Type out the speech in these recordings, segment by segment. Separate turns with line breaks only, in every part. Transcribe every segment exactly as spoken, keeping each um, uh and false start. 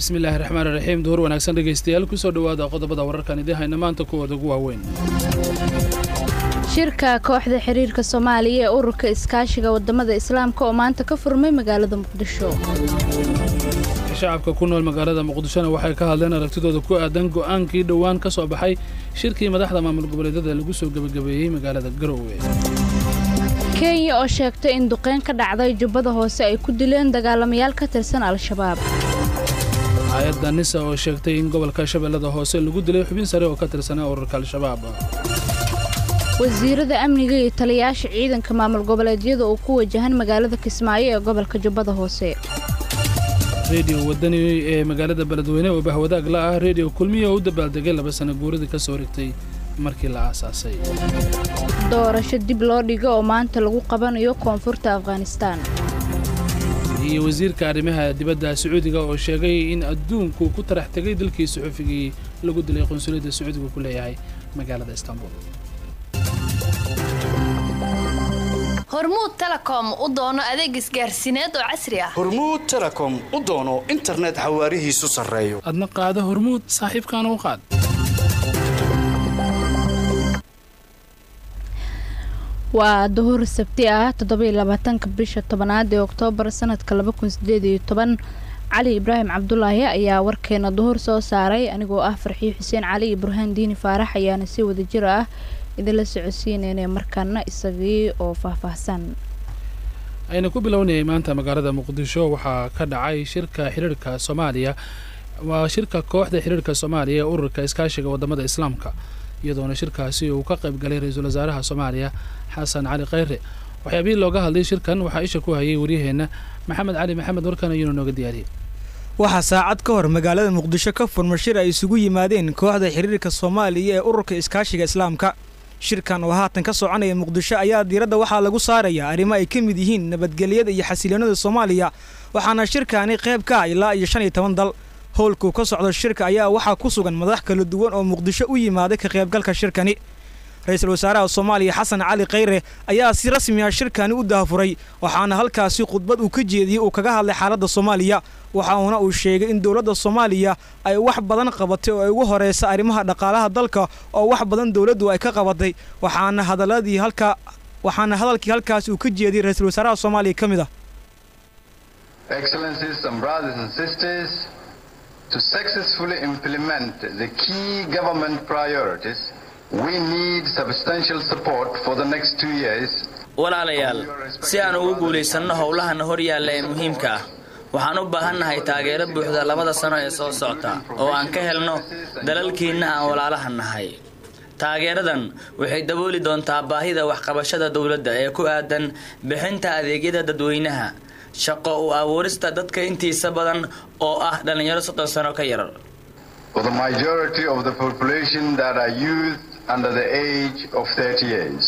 bismillaahi raxmaani raxiim duhur wanaagsan dhageystayaal ku soo dhawaada qodobada wararkan idin hayna maanta kuwooda ugu waaweyn
shirka kooxda xiriirka Soomaaliya ee ururka iskaashiga wadamada Islaamka oo maanta ka furmay magaalada Muqdisho
shacabka ku nool magaalada Muqdisho waxay ka hadleen aragtidooda ku aadan go'aankii dhawaan ka soo baxay shirkii madaxda maamul goboleedyada lagu soo gabagabeeyay magaalada Garowe
Kenya oo sheegtay in duqeyn ka dhacday Jubbada Hoose ay ku dileen dagaalamayaal ka tirsan Al-Shabaab
hay'adda Nisa oo sheegtay in gobolka Shabeellada Hoose lagu dilay xubin sare oo ka tirsan ururka Al-Shabaab
wasiirada amniga iyo taliyaasha ciidanka maamul goboleedyada oo ku wajahan magaalada Kismaayo ee gobolka Jubbada Hoose
radio wadani ee magaalada Beledweyne oo bahwadaag la ah radio kulmiye oo u dabaaldegay laba sano guuridii ka soo rigtay markii la aasaasay
doorasho dib loo dhigo oo maanta lagu qabanayo koonfurta Afghanistan
iyo wasiirka arrimaha dibadda Sacuudiga oo sheegay in adduunku ku tarax tagay dalkii suxufigii lagu dilay qonsuliyadda Sacuudiga ku leeyahay magaalada Istanbul
Hormuud Telecom u doono adeeg isgaarsiineed oo casri ah
Hormuud Telecom u doono internet xawaarihiisu sareeyo
adna qaado Hormuud saaxiibkana u qaad
waa duhur sabti ah toddoba iyo labaatanka bisha tobnaad ee Oktoobar sanadka laba kun sideed iyo toban Cali Ibraahim Cabdullaahi ayaa warkeena duhur soo saaray anigoo ah Farxii Xuseen Cali iyo Burhaan Diini Faarax ayaana si wada jir ah idinla socodsiinayna markaana isagii oo faahfaahsan
ayna ku bilownay maanta magaalada Muqdisho waxa ka dhacay shirka xiriirka Soomaaliya waa shirka kooxda xiriirka Soomaaliya ee ururka iskaashiga wadamada Islaamka iyadoona shirkaasi uu ka qayb galay ra'iisul wasaaraha Soomaaliya Xasan Cali Khayre waxyaabihii looga hadlay shirkan waxa isha ku hayay wariyaheena Maxamed Cali Maxamed warkan ayuu nooga diyaariyay
waxa saacad ka hor magaalada Muqdisho ka furmay shir ay isugu yimaadeen kooxda xiriirka Soomaaliya ee ururka iskaashiga Islaamka shirkan oo haatan ka soconaya Muqdisho ayaa diiradda waxa lagu saarayaa arrimo ay ka mid yihiin nabadgelyada iyo xasiloonida Soomaaliya waxaana shirkani qayb ka ah ilaa iyo shan iyo toban dal howlku ka socdo shirka ayaa waxa ku sugan madax kala duwan oo Muqdisho u yimaaday ka qaybgalka shirkani ra'iisul wasaaraha Soomaaliya Xasan Cali Khayre ayaa si rasmi ah shirkani u daafuray waxaana halkaasi khudbad uu ka jeediyay uu kaga hadlay xaaladda Soomaaliya waxaana uu sheegay in dawladda Soomaaliya ay wax badan qabatay oo ay ugu horeysa arrimaha dhaqaalaha dalka oo wax badan dawladdu ay ka qabatay waxaana hadaladii halka waxaana hadalkii halkaas uu ka jeediyay ra'iisul wasaaraha Soomaaliya kamid ah
Excellencies and brothers and sisters to successfully implement the key government priorities we need substantial support for the next two years
walaalayaal si aan ugu guuleysano howlaha hor yaalla ee muhiimka ah waxaan u baahanahay taageero buuxda labada sano ee soo socota oo aan ka helno dalalkiina aan walaalaha nahay taageeradan waxay dabooli doontaa baahida wax qabashada dawladda ee ku aadan bixinta adeegyada dadweynaha shaqo u abuurista dadka intiisa badan oo ah dhalinyaro soddon sano ka yar
for the majority of the population that are youth under the age of thirty years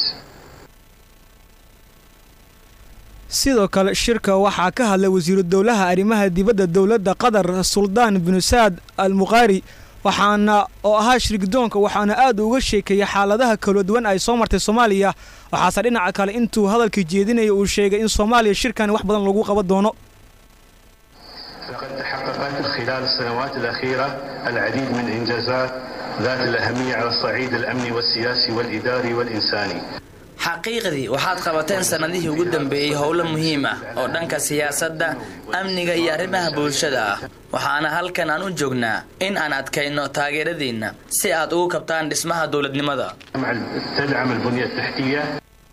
sidoo kale shirka waxa ka hadlay wasiiru dawlaha arrimaha dibadda dawladda Qatar Suldaan bin Saad Al-Muqari waxaana oo ahaa shirkidoonka waxaana aad uga sheekay xaaladaha kala duwan ay soo martay Soomaaliya waxaase dhinaca kale intuu hadalka jeedinayay uu sheegay in Soomaaliya shirkan wax badan lagu qaban doono
لقد تحققت خلال السنوات الأخيرة العديد من إنجازات ذات الأهمية على الصعيد الأمني والسياسي والإداري والإنساني
xaqiiqdii waxaad qabateen sanadihii ugu dambeeyay howlo muhiim ah oo dhanka siyaasadda amniga iyo arrimaha bulshada ah waxaana halkan aan u joognaa in aan adkayno taageeradiina si aad ugu kabtaan dhismaha dawladnimada
تدعم البنية التحتية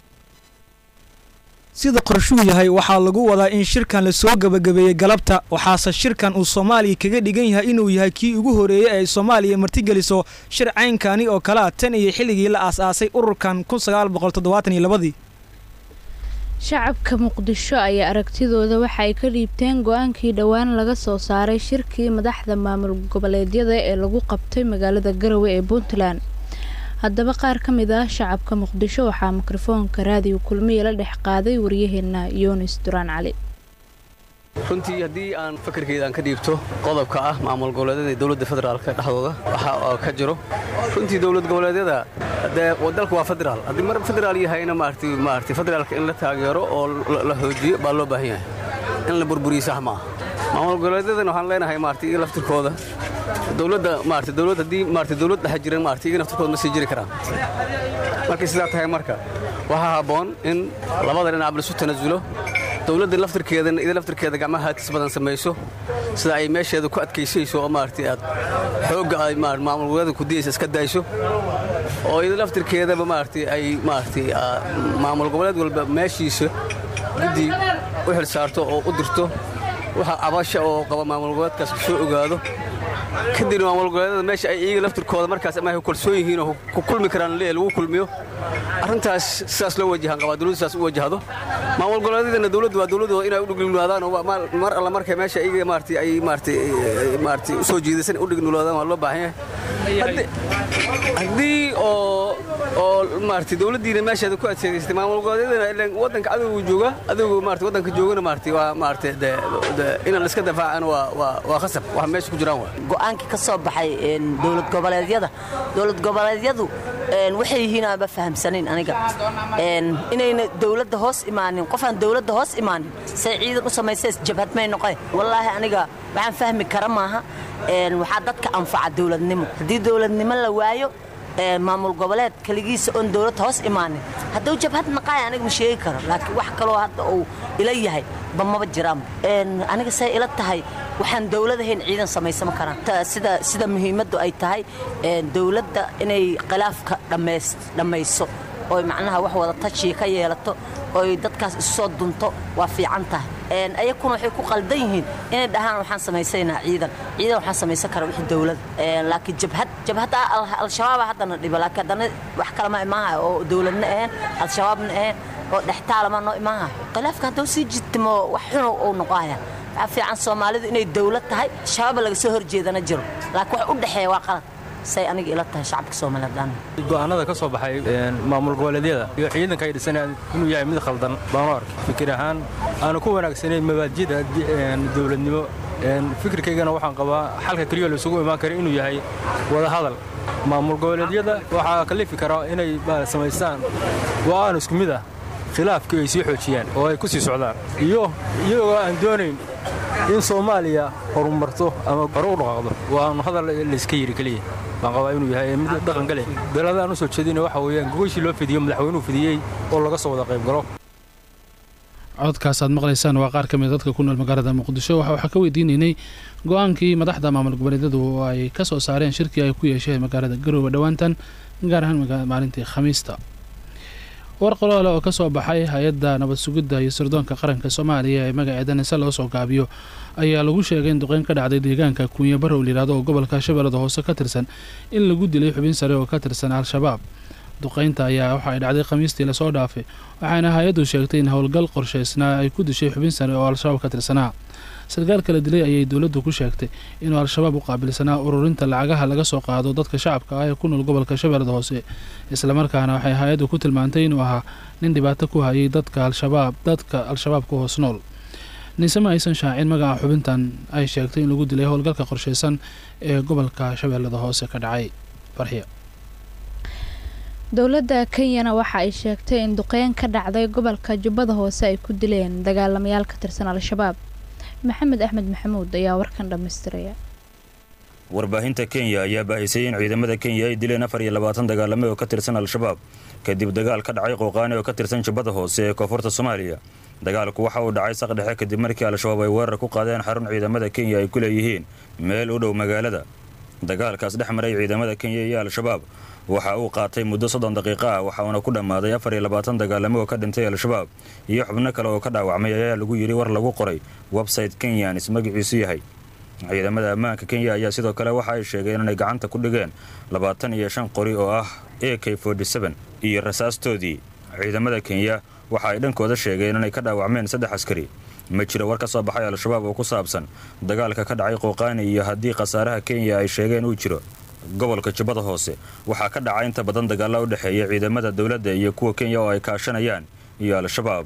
sida qorshuhu yahay waxa lagu wadaa in shirkan la soo gabagabeeyay galabta waxaase shirkan uu Soomaaliya kaga dhigan yahay inuu yahay kii ugu horeeyay ee Soomaaliya martigeliso shir caynkani oo kala tan iyo xilligii la aasaasay ururkan kun sagaal boqol toddobaatan iyo laba
shacabka Muqdisho ayaa aragtidooda waxa ay ka dhiibteen go'aankii dhawaan laga soo saaray shirkii madaxda maamul goboleedyada ee lagu qabtay magaalada Garowe ee Puntland haddaba qaar ka mid ah shacabka Muqdisho waxa mikrofoonka raadiyo kulmiye la dhex qaaday wariyaheena Yoonis Duraan Cali
runtii hadii aan fikirkeyda aan ka dhiibto qodobka ah maamul goboleedyada dawladda federaalka dhaxdooda waxa ka jiro runtii dawlad goboleedyada dalku waa federaal hadii mar federaal yahayna maartii maartii federaalka in la taageero oo la hoojiyo baa loo baahan yahay in la burburiyo sax ma maamul goboleedyadana waxaan leenahay maartay iyaga laftirkooda dawladda maartay dawladda haddii maartay dawlad dhex jiran maartay iyaga laftirkooda ma sii jiri karaan markay sidaa tahay marka waxaa habboon in labada dhinac la isu tanaasulo dawladda laftirkeedana ida laftirkeeda gacmaha haadis badan samayso sida ay meesheeda ku adkaysayso oo maartay aad xoogga ay maamul goboleedka ku diyaysa iska dayso oo ida laftirkeedaba maartay ay maartay maamul goboleed walba meeshiisa guddi u xil saarto oo u dirto waxa abasha oo qaba maamul goboleedkaas soo ogaado kadib maamul goboleedada meesha ay iyaga laftirkooda markaas ama ay kalsoon yihiin oo ku kulmi karaan leeyahay lagu kulmiyo arrintaas sidaas loo wajahan qaba dawladda sidaas u wajahdo maamul goboleedyadana dawladdu waa dawladdu inay u dhignuulaadaan oo mar alla markay meesha iyaga maartay ay maartay maartay u soo jeedaysan u dhignuulaadaan waa loo baahan yahay haddii oo oo maartay dawladdiina meesheeda ku adkeysatay maamul goboleedyadana ilaan wadanka adigu jooga adigu maartay wadanka joogana maartay waa maartay inaan iska dafaacaan waa waa waa khasab wax meesha ku jiraan waa
go'aankii ka soo baxay dawlad goboleedyada dawlad goboleedyadu waxay yihiin aan ba fahamsanayn aniga inayna dawladda hoos imaanin qofaan dawladda hoos imaanin say ciidan u samaysay jabhad may noqon wallaahi aniga waxaan fahmi kara maaha waxaa dadka anfaca dawladnimo haddii dawladnimo la waayo maamul goboleed kaligiisa oon dawladda hoos imaanin hadduu jabhad naqaay aniga ma sheegi karo laakiin wax kaloo hadda uu ila yahay ba maba jiraan aniga say ila tahay waxaan dawladahayn ciidan samaysama karaan sida sida muhiimaddu ay tahay dawladda inay khilaafka dhammayso oo macnaha wax wada tashi ka yeelato oo dadkaas isu soo dunto waa fiican tahay ayakuna waxay ku qaldan yihiin inay dhahaan waxaan samaysaynaa ciidan ciidan waxaan samaysan kara wixii dawlad laakiin jabhad jabhadda al-shabaab haddana dhiba laakiin haddana wax kale ma imaaha oo dawladna ahayn al-shabaabna ahayn oo dhextaalama noo imaaha khilaafka hadduu sii jirtimo wax xun uu noqoaya waxaa fiican soomaalidu inay dawlad tahay shabaab laga soo horjeedana jiro laakiin wax u dhexeeya waa qalad say aniga ila tahay shacabka Soomaaliyeed
go'aanada ka soo baxay maamul goboleedyada iyo ciidanka ay dhisanayaan inuu yahay mid khaldan baan ark fikir ahaan aan ku wanaagsanayn mabaadi'da dawladnimo fikirkaygana waxaan qabaa xalka kaliya la isugu imaan karo inuu yahay wada hadal maamul goboleedyada waxa kalifi kara inay samaystaan go'aan isku mid ah khilaafkii ay sii xoojiyaan oo ay ku sii socdaan iyo iyagoo aan doonayn in Soomaaliya horumarto ama hor u dhaqaaqdo waa hadal la iska yiri kaliya baan qabaa inuu yahay mid dhaqan gale beelada aan soo jeedinay waxa weeyaan go'aashi loo fidiyo madaxweynuhu fidiyay oo laga soo wada qayb galo
codkaas aad maqlaysaan waa qaar ka mid dadka ku nool magaalada Muqdisho waxa waxa ka weydiinay go'aankii madaxda maamul goboleedyadu ay ka soo saareen shirkii ay ku yeesheen magaalada Garowe dhawaantan gaar ahaan maalintii Khamiista war qolaale oo ka soo baxay hay'adda nabad sugidda iyo sirdoonka qaranka Soomaaliya ee magaceedana si loo soo gaabiyo ayaa lagu sheegay in duqeyn ka dhacday deegaanka Kunya Barow liiraado oo gobolka Shabeellada Hoose ka tirsan in lagu dilay xubin sare oo ka tirsan al-shabaab duqeynta ayaa waxa ay dhacday Khamiistii la soo dhaafay waxaana hay'addu sheegtay in howlgal qorsheysnaa ay ku dishay xubin sare oo al-shabaab ka tirsanaa sarkaal kala dilay ayay dawladdu ku sheegtay inuu al-shabaab u qaabilsanaa ururinta lacagaha laga soo qaado dadka shacabka ah ee ku nool gobolka Shabeellada Hoose isla markaana waxay hay'addu ku tilmaantay inuu ahaa nin dhibaato ku hayay dadka al-shabaab dadka al-shabaab ku hoos nool nisama aysan shaacin magaca xubintan ay sheegtay in lagu dilay howlgalka qorsheysan ee gobolka Shabeellada Hoose ka dhacay farxiyo
dawladda Kenya waxa ay sheegtay in duqeyn ka dhacday gobolka Jubbada Hoose ay ku dileen dagaalamayaal ka tirsan al-shabaab maxamed axmed maxamuud ayaa warkan dhameystiraya
warbaahinta Kenya ayaa baahisay in ciidamada Kenya ay dileen afar iyo labaatan dagaalame oo ka tirsan al-shabaab kadib dagaal ka dhacay qooqaani oo ka tirsan Jubbada Hoose ee koonfurta Soomaaliya dagaalku waxa uu dhacay saq dhexe kadib markii al-shabaab ay weerar ku qaadeen xarun ciidamada Kenya ay ku leeyihiin meel u dhow magaalada dagaalkaas dhex maray ciidamada Kenya iyo al-shabaab waxa uu qaatay muddo soddon daqiiqo ah waxa uu ku dhamaaday afar iyo labaatan dagaalamo oo ka dhintay al-shabaab iyo xubno kale oo ka dhaawacmay ayaa lagu yiri war lagu qoray website Kenyan ismagiisu yahay ciidamada ammaanka Kenya ayaa sidoo kale waxa ay sheegeen inay gacanta ku dhigeen labaatan iyo shan qori oo ah A K forty-seven iyo rasaastoodii ciidamada Kenya waxa ay dhankooda sheegeen inay ka dhaawacmeen saddex askari ma jiro war ka soo baxay al-shabaab oo ku saabsan dagaalka ka dhacay qooqaani iyo haddii khasaaraha Kenya ay sheegeen uu jiro gobolka Jubbada Hoose waxa ka dhacay inta badan dagaalo u dhaxeeya ciidamada dawladda iyo kuwa Kenya oo ay kaashanayaan iyo al-shabaab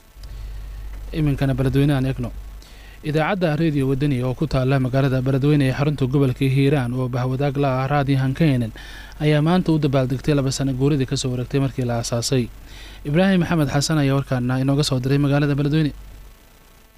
iminkana baladweynahan eegno idaacadda radio wadani oo ku taala magaalada baladweyne ee xarunta gobolka Hiiraan oo bahwadaag la ah raadiyahan Keenan ayaa maanta u dabaaldegtay laba sano guuridii ka soo wareegtay markii la aasaasay Ibraahim Maxamed Xasan ayaa warkaana inooga soo diray magaalada baladweyne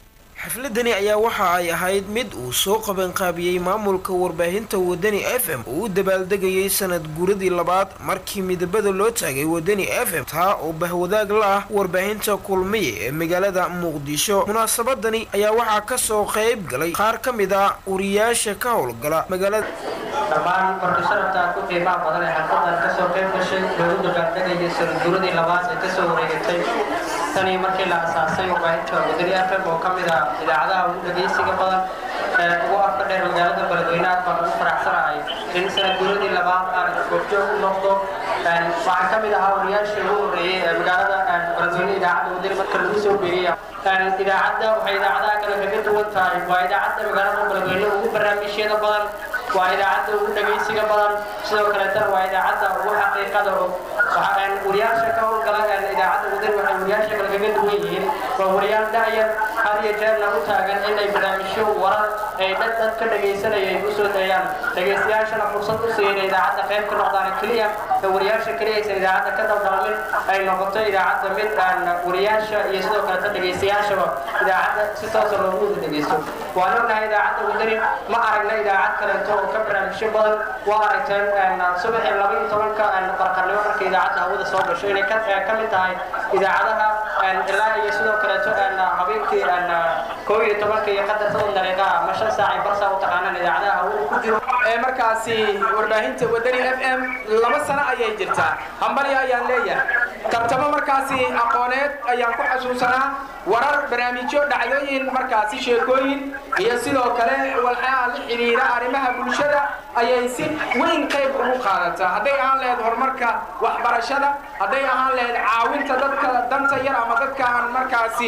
xafladani ayaa waxa ay ahayd mid uu soo qabanqaabiyey maamulka warbaahinta wadani f m oo u dabaaldegayay sanad guuradii labaad markii midabada loo taagay wadani f m taa oo bahwadaag la ah warbaahinta kulmiye ee magaalada muqdisho. munaasabadani ayaa waxaa kasoo qayb galay qaar ka mid ah wariyaasha ka howlgala magaalada.
dhammaan markasharafta ku qiimaha badan ee xalqadan kasoo qayb gashay loogu dabaaldegayay sanad guuradii labaad ee kasoo wareegatay tani markii la asaasay warbaahinta wadani f m oo ka mid ah idaacadaha ugu dhageysiga badan ee ugu afka dheer magaalada beledweynaha baan ugu faraxsanahay in sanad guuradii labaad aan goobjoog u noqdo. waxaan ka mid ahaa wariyaashii ugu horreeyey ee magaalada beledweyne idaacadda wadani marka lagu soo beeriyay. idaacadda waxay idaacadaha kale kaga duwan tahay waa idaacadda magaalada beledweyne ugu barnaamijyada badan, waa idaacadda ugu dhageysiga badan, sidoo kaleetana waa idaacadda ugu xaqiiqada og. waxaan wariyaasha ka howlgala idaacadda wadani waxay wariyaasha kale kaga duwan yihiin waa wariyaal dhacyan had iyo jeerna u taagan inay barnaamijyo warar ay dad dad ka dhageysanaya ay u soo dayaan dhageystayaashana fursad u siiyeen idaacadda qayb ka noqdaan keliya wariyaasha keliya aysan idaacadda ka daldalmin ay noqoto idaacadda mid aan wariyaasha iyo sidoo kaleeta dhageystayaashaba idaacadda si toosa loogu wada dhageysto. waan ognahay idaacadda wadani ma aragna idaacad kaleeto oo ka barnaamijyo badan. waa aragteen subaxii laba iyo tobanka barqarnimo marka idaacadda hawada soo gasho inay ka mid tahay idaacadaha ilaa iyo sidoo kaleeto habeenkii koob iyo tobanka iyo qadar toban daqiiqa ama shan saac ay barsa u taqaanaan idaacadaha hawada ku jiro.
markaasi warbaahinta wadani f m laba sano ayay jirtaa. hambali ayaan leeyahay tartamo markaasi aqooneed ayaan ku xasuusanaa warar barnaamijyo dhacdooyin markaasi sheekooyin iyo sidoo kale walxaha la xiriira arrimaha bulshada ayay si weyn qayb ugu qaadataa. hadday ahaan lahayd horumarka waxbarashada, hadday ahaan lahayd caawinta dadka danta yar ama dadka aan markaasi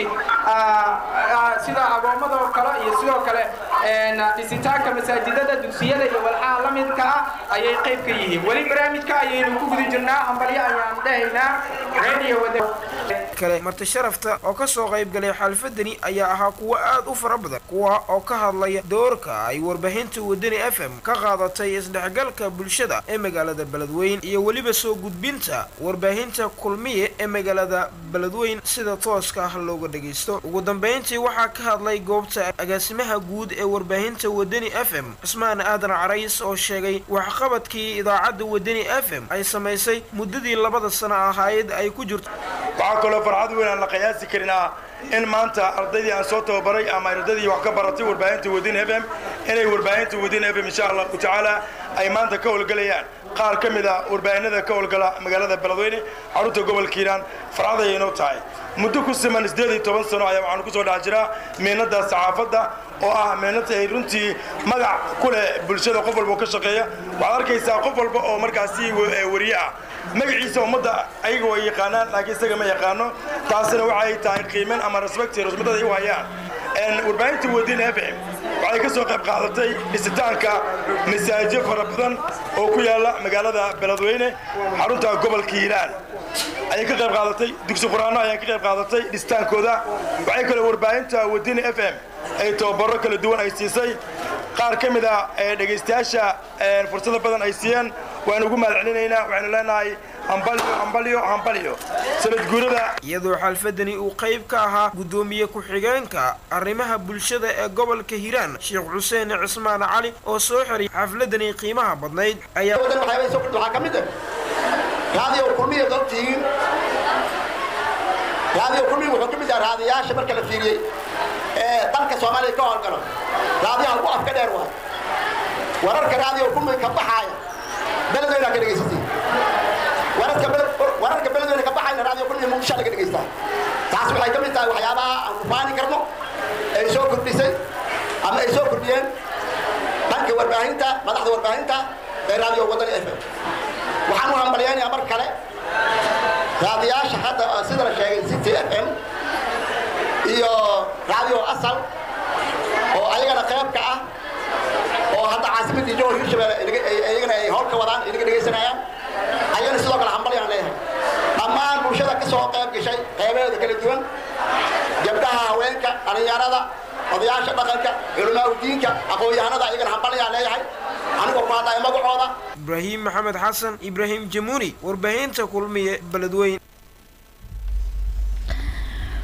sida agoomada oo kale iyo sidoo kale dhisitaanka masaajidada dugsiyada iyo walxaha la midka ah ayay qayb ka yihiin. weli barnaamijka ayaynu ku guda jirnaa hambalyo ayaan dhahaynaa radio kale. marti sharafta oo kasoo qayb galay xalfadani ayaa ahaa kuwa aad u fara badan kuwa oo ka hadlaya doorka ay warbaahinta wadani f m ka qaadatay isdhexgalka bulshada ee magaalada beledweyn iyo weliba soo gudbinta warbaahinta kulmiye ee magaalada beledweyn sida tooska ah looga dhageysto. ugu dambeyntii waxaa ka hadlay goobta agaasimaha guud ee warbaahinta wadani f m cismaan aadan carays oo sheegay waxqabadkii idaacadda wadani f m ay samaysay muddadii labada sano ahayd ay ku jirto.
waxaa kaloo farxad weyn aan la qiyaasi karin ah in maanta ardaydii aan soo tababaray ama ardaydii wax ka baratay warbaahinta wadani f m inay warbaahinta wadani f m insha allahu tacaala ay maanta ka howlgalayaan qaar ka mid ah warbaahinada ka howlgala magaalada beledweyne xarunta gobolka hiiraan. farxad ayay inoo tahay muddo ku siman sideed iyo toban sano ayaa waxaanu kusoo dhex jiraa miinada saxaafadda oo ah miinada ay runtii magac ku leh bulshada qof walba oo ka shaqeeya. waxaad arkaysaa qof walba oo markaasi wariye ah magaciisa ummadda ayaga way yaqaanaan laakiin isaga ma yaqaano. taasina waxay tahay qiimeyn ama respect rasmadada ay u hayaan. warbaahinta wadani f m waxay ka soo qayb qaadatay dhisitaanka masaajid fara badan oo ku yaala magaalada beledweyne xarunta gobolka hiiraan ayay ka qayb qaadatay. dugsi quraano ayay ka qayb qaadatay dhisitaankooda. waxay kale warbaahinta wadani f m ay tababaro kala duwan ay siisay qaar ka mid ah dhageystayaasha fursada badan ay siiyeen. waan ugu mahadcelinaynaa. waxaynu leenahay hambalyo hambalyo hambalyo sanad guurada. iyadoo xalfadani uu qayb ka ahaa gudoomiye ku-xigeenka arrimaha bulshada ee gobolka hiiraan sheekh xuseen cismaan cali oo soo xiray xafladani qiimaha badnayd ayaa
waxaa ka mid ah raadiyo kulmiye daltiin raadiyo kulmiye wuxuu ka mid yahay raadiyaasha marka la fiiriyey ee dalka soomaaliya ka howlgalo raadiyaha ugu afka dheer waay. wararka raadiyo kulmiye ka baxaaya beledweyne ka dhageysatay wararka wararka beledweyne ka baxayna raadiyo kulmiye muqdisho laga dhageystaa. taas waxay ka mid tahay waxyaabaha aan ku faani karno ay soo kordhisay ama ay soo kordhiyeen dhanka warbaahinta madaxda warbaahinta ee raadiyo wadani f m. waxaan u hambaliyaynayaa mar kale raadiyaasha hadda sida la sheegay city f m iyo raadiyo asal oo ayagana qayb ka ah oo hadda caasimadii jowhar hirshabelle ayagana ay howlka wadaan inaga dhegaysanayaan. ayagana sidoo kale hambalyaan leeyahay dhammaan bulshada ka soo qayb gashay qaybaheeda kala duwan gabdhaha haweenka dhalinyarada odayaasha dhaqanka culamaa diinka aqoon-yahanada ayagana hambalyaan leeyahay anigoo ku hadlaya magacooda.
ibraahim maxamed xasan ibraahim jamuuni warbaahinta kulmiye beledweyne.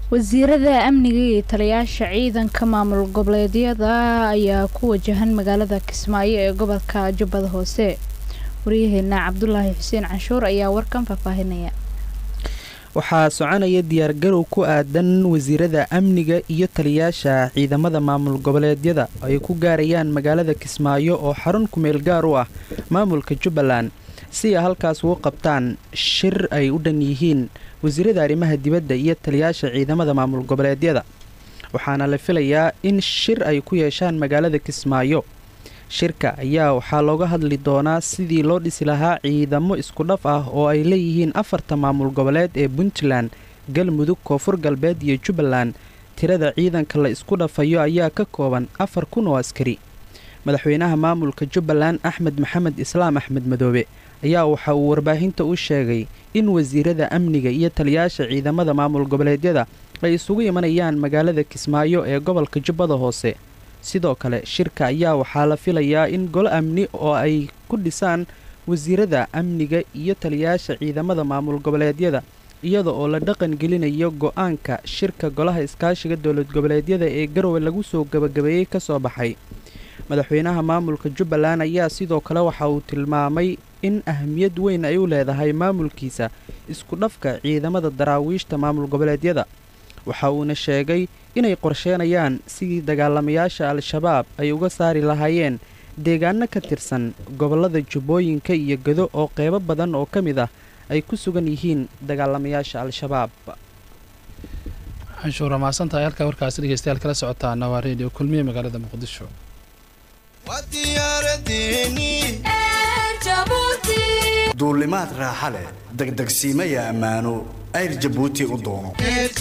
wasiirada amniga iyo taliyaasha ciidanka maamul goboleedyada ayaa ku wajahan magaalada Kismaayo ee gobolka Jubbada Hoose. wariyaheena Cabdullaahi Xuseen Canshuur ayaa warkan faahfaahinaya.
waxaa soconaya diyaar garow ku aadan wasiirada amniga iyo taliyaasha ciidamada maamul goboleedyada ay ku gaarayaan magaalada Kismaayo oo xarun ku meel gaar u ah maamulka Jubbaland si ay halkaas ugu qabtaan shir ay u dhan yihiin wasiirada arrimaha dibadda iyo taliyaasha ciidamada maamul goboleedyada. waxaana la filayaa in shir ay ku yeeshaan magaalada Kismaayo. shirka ayaa waxaa looga hadli doonaa sidii loo dhisi lahaa ciidamo isku dhaf ah oo ay leeyihiin afarta maamul goboleed ee Puntland, Galmudug, Koonfur Galbeed iyo Jubbaland. tirada ciidanka la isku dhafayo ayaa ka kooban afar kun oo askari. madaxweynaha maamulka Jubbaland Axmed Maxamed Islaam Axmed Madoobe ayaa waxa uu warbaahinta u sheegay in wasiirada amniga iyo taliyaasha ciidamada maamul goboleedyada ay isugu imanayaan magaalada Kismaayo ee gobolka Jubbada Hoose. sidoo kale shirka ayaa waxaa la filayaa in golo amni oo ay ku dhisaan wasiirada amniga iyo taliyaasha ciidamada maamul goboleedyada iyada oo la dhaqan gelinayo go'aanka shirka golaha iskaashiga dowlad goboleedyada ee Garowe lagu soo gabagabeeyay ka soo baxay. madaxweynaha maamulka Jubbaland ayaa sidoo kale waxa uu tilmaamay in ahmiyad weyn ay u leedahay maamulkiisa isku dhafka ciidamada daraawiishta maamul goboleedyada. waxa uuna sheegay inay qorsheenayaan sidii dagaalamayaasha al-shabaab ay uga saari lahaayeen deegaano ka tirsan gobolada Jubbooyinka iyo Gado oo qaybo badan oo ka mid ah ay ku sugan yihiin dagaalamayaasha al-shabaab.
canshuur maasantahay halka warkaas dhageystayaal kala socotaan waa radio kulmiye magaalada Muqdisho.
duulimaad raaxa leh degdegsiimaya ammaano ayr Jabuuti u doono.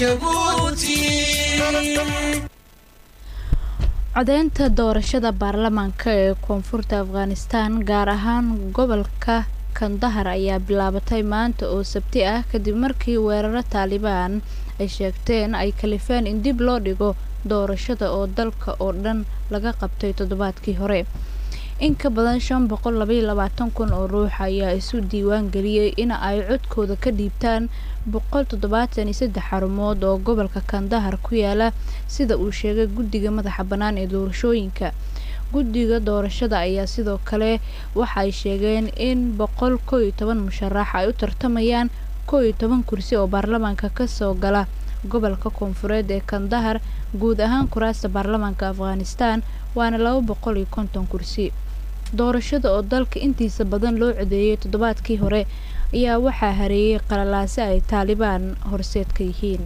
codeynta doorashada baarlamaanka ee koonfurta Afghanistan gaar ahaan gobolka Kandahar ayaa bilaabatay maanta oo Sabti ah kadib markii weeraro Taliban ay sheegteen ay kalifeen in dib loo dhigo doorashada oo dalka oo dhan laga qabtay toddobaadkii hore. in ka badan shan boqol laba iyo labaatan kun oo ruux ayaa isu diiwaan geliyay in ay codkooda ka dhiibtaan boqol toddobaatan iyo saddex xarumood oo gobolka Kandahar ku yaala sida uu sheegay guddiga madaxa bannaan ee doorashooyinka. guddiga doorashada ayaa sidoo kale waxay sheegeen in boqol kow iyo toban musharax ay u tartamayaan kow iyo toban kursi oo baarlamaanka ka soo gala gobolka koonfureed ee Kandahar. guud ahaan kuraasta baarlamaanka Afghanistan waana laba boqol iyo konton kursi. doorashada oo dalka intiisa badan loo codeeyay toddobaadkii hore ayaa waxaa hareeyay qalalaase ay Taliban horseed ka yihiin.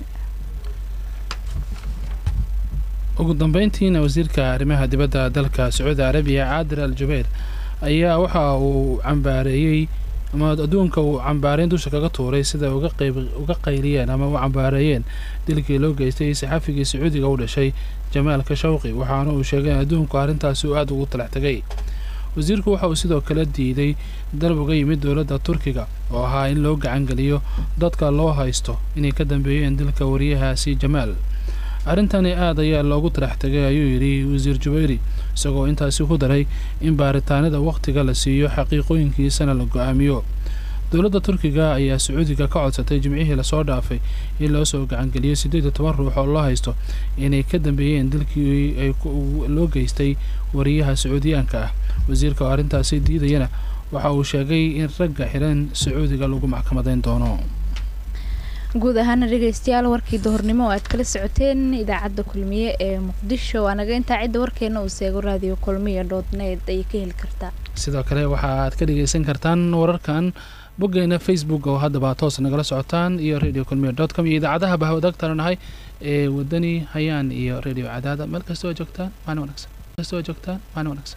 ugu dambeyntiina wasiirka arrimaha dibadda dalka Sacuudi Arabiya Caadil Al-Jubayr ayaa waxa uu cambaareeyay ama adduunka uu cambaareen dusha kaga tuuray sida uga qayb uga qayliyeen ama u cambaareeyeen dilkii loo geystay saxafigii Sacuudiga u dhashay Jamaal Khashoggi. waxaana uu sheegay adduunku arrintaasi uu aad ugu talax tagay. wasiirku waxa uu sidoo kale diiday dalab uga yimid dowladda Turkiga oo ahaa in loo gacan geliyo dadka loo haysto inay ka dambeeyeen dilka wariyahaasi Jamaal. arrintani aad ayaa loogu talax tagay ayuu yiri wasiir Jubayri isagoo intaasi ku daray in baaritaanada waqtiga la siiyo xaqiiqooyinkiisana la go'aamiyo. dowladda Turkiga ayaa Sacuudiga ka codsatay jimcihii la soo dhaafay in loo soo gacan geliyo siddeed iyo toban ruux oo loo haysto inay ka dambeeyeen dilkii ay loo geystay wariyaha Sacuudiyaanka ah. wasiirka arrintaasi diidayana waxa uu sheegay in ragga xiran Sacuudiga lagu maxkamadeyn doono.
guud ahaan dhageystayaal warkii doornimo aad kala socoteen idaacadda kulmiye ee Muqdisho waanaga inta cid warkeena uu seego radio kulmiye dot net ay ka heli kartaa.
sidoo kale waxa aad ka dhageysan kartaan wararkan boggeena Facebook oo hadda baa toos nagala socotaan iyo radio kulmiye dot com iyo idaacadaha bahwadagtanahay ee wadani hayaan iyo radio cadaada meel kasta oo joogtaan waan wanaagsan kasta oo joogtaan waan wanaagsan